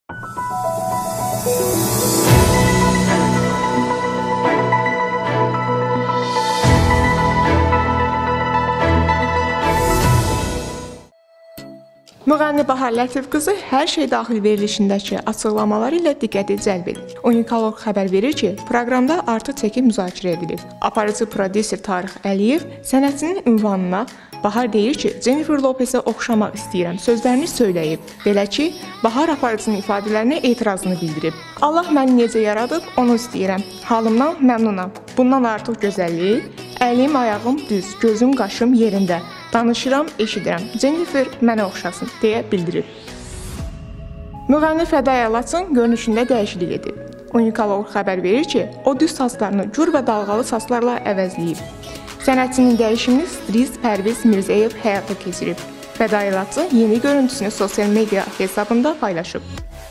Müğənni Bahar Lətif qızı hər şey daxil verilişindəki açıqlamaları ilə diqqəti cəlb edir. Unikaloq xəbər verir ki, proqramda artıq çəki müzakirə edilib. Aparıcı prodüser Tarix Əliyev sənətçinin ünvanına Bahar deyir ki, Jennifer Lopez-ə oxşamaq istəyirəm sözlərini söyləyib. Belə ki, Bahar aparıcının ifadələrinə etirazını bildirib. Allah məni necə yaradıb, onu istəyirəm. Halımdan məmnunam. Bundan artıq gözəllik, əlim, ayağım düz, gözüm, qaşım yerində. Danışıram, eşidirəm. Jennifer mənə oxşasın, deyə bildirib. Müğənni Fədəyə Laçın görünüşündə dəyişiklik edib. Unikaloq xəbər verir ki, o düz saçlarını gür və dalğalı saçlarla əvəzləyib. Sənətçinin dəyişimini stilist Pərviz Mirzəyev həyata keçirib. Fədəyə Laçın yeni görüntüsünü sosial media hesabında paylaşıb.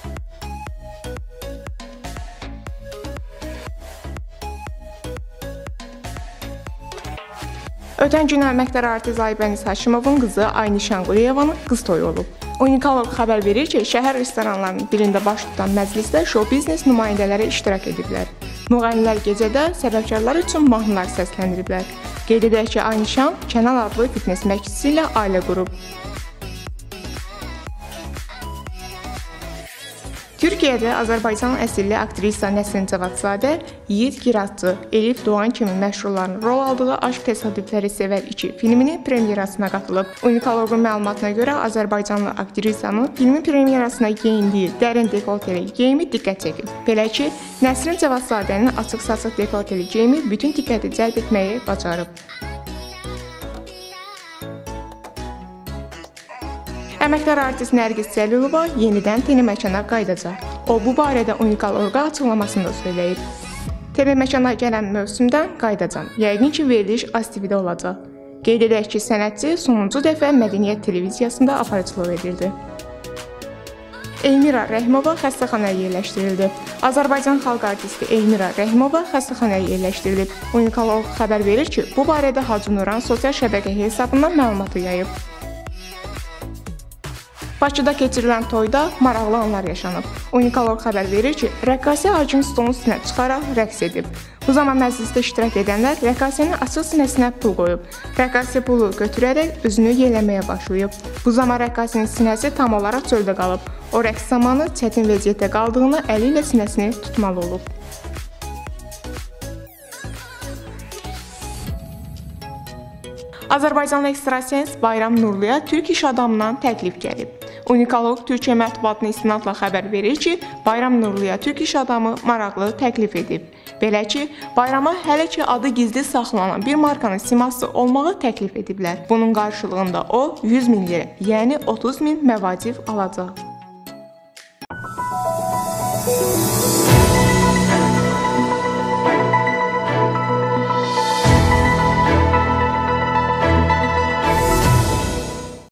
Ötən gün əməkdar artist Aybəniz Haşimovun qızı Aynişan Quliyevanın qız toyu olub. Unikaloq xəbər verir ki, şəhər restoranlarının birində baş tutan məclisdə show-biznes nümayəndələri iştirak ediblər. Müğənnilər gecədə səbəbkarlar üçün mahnılar səsləndiriblər. Qeyd edək ki, Aynişan Kənan adlı fitness məşqçisi ilə ailə qurub. Türkiyədə Azərbaycan əsilli aktrisa Nəsrin Cavadzadə, Yiğit Giratçı, Elif Doğan kimi məşhurların rol aldığı Aşk Təsadüfləri Sevər 2 filminin premyerasına qatılıb. Unikaloqun məlumatına görə Azərbaycanlı aktrisanın filmin premyerasına geyindiyi dərin dekolteli geyimi diqqət çəkib. Belə ki, Nəsrin Cavadzadənin açıq-saçıq dekolteli geyimi bütün diqqəti cəlb etməyi bacarıb. Əməkdar artist Nərgiz Cəlilova yenidən TV-məkana qayıdacaq. O, bu barədə Unikaloqa açıqlamasında söyləyib. TV-məkana gələn mövsümdən qayıdacam. Yəqin ki, veriliş ASTV-də olacaq. Qeyd edək ki, sənətçi sonuncu dəfə Mədəniyyət televiziyasında aparıcılıq edirdi. Elmira Rəhimova xəstəxanaya yerləşdirildi. Azərbaycan xalq artisti Elmira Rəhimova xəstəxanaya yerləşdirilib. Unikaloq xəbər verir ki, bu barədə Hacı Nuran sosial şəbəkə hesabından məlumatı yayıb. Bakıda keçirilən toyda maraqlı anlar yaşanıb. Unikaloq xəbər verir ki, rəqqasə hakim stolun üstünə çıxaraq rəqs edib. Bu zaman məclisdə iştirak edənlər rəqqasənin açıq sinəsinə pul qoyub. Rəqqasə pulu götürərək özünü yelləməyə başlayıb. Bu zaman rəqqasənin sinəsi tam olaraq çöldə qalıb. O rəqs zamanı çətin vəziyyətdə qaldığını əli ilə sinəsini tutmalı olub. Azərbaycanlı ekstrasens Bayram Nurluya türk iş adamından təklif gəlib. Unikaloq Türkiyə mətbuatına istinadla xəbər verir ki, Bayram Nurluya türk iş adamı maraqlı təklif edib. Belə ki, Bayrama hələ ki adı gizli saxlanan bir markanın siması olmağı təklif ediblər. Bunun qarşılığında o 100 min lirə, yəni 30 min məvacib alacaq.